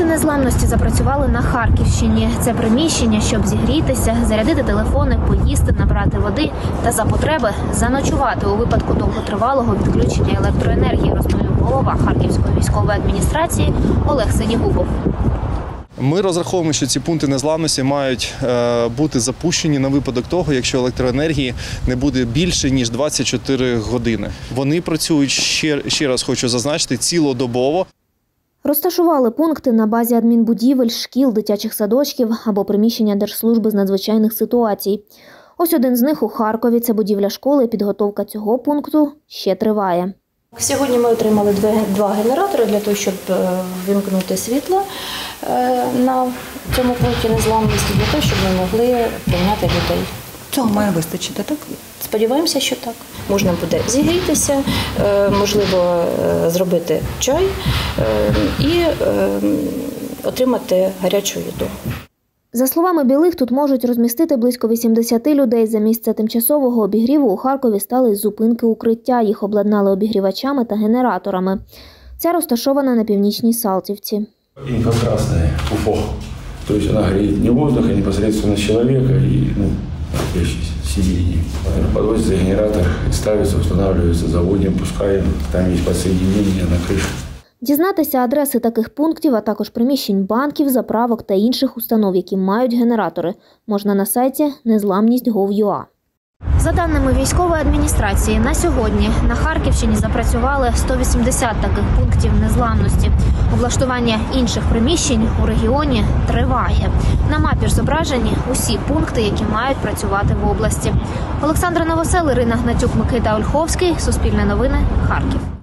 незламності запрацювали на Харківщині. Це приміщення, щоб зігрітися, зарядити телефони, поїсти, набрати води та за потреби заночувати у випадку довготривалого відключення електроенергії, розповів голова Харківської військової адміністрації Олег Синігубов. Ми розраховуємо, що ці пункти незламності мають бути запущені на випадок того, якщо електроенергії не буде більше, ніж 24 години. Вони працюють, ще раз хочу зазначити, цілодобово. Розташували пункти на базі адмінбудівель, шкіл, дитячих садочків або приміщення Держслужби з надзвичайних ситуацій. Ось один з них у Харкові – це будівля школи, підготовка цього пункту ще триває. Сьогодні ми отримали два генератори для того, щоб вимкнути світло на цьому пункті незламності, для того, щоб ми могли прийняти людей. Цього має вистачити, так? Сподіваємося, що так. Можна буде зігрітися, можливо, зробити чай і отримати гарячу їду. За словами Білих, тут можуть розмістити близько 80 людей. За місце тимчасового обігріву у Харкові стали зупинки укриття. Їх обладнали обігрівачами та генераторами. Ця розташована на Північній Салтівці. Инфракрасная УФО. То есть она греет не воздух, а непосредственно человека и сиденье. Подвозится генератор, ставится, устанавливается, заводим, пускаем. Там есть подсоединение на крыше. Дізнатися адреси таких пунктів, а також приміщень банків, заправок та інших установ, які мають генератори, можна на сайті nezlamnist.gov.ua. За даними військової адміністрації, на сьогодні на Харківщині запрацювали 180 таких пунктів незламності. Облаштування інших приміщень у регіоні триває. На мапі ж зображені усі пункти, які мають працювати в області. Олександра Новосел, Ірина Гнатюк, Микита Ольховський. Суспільне новини. Харків.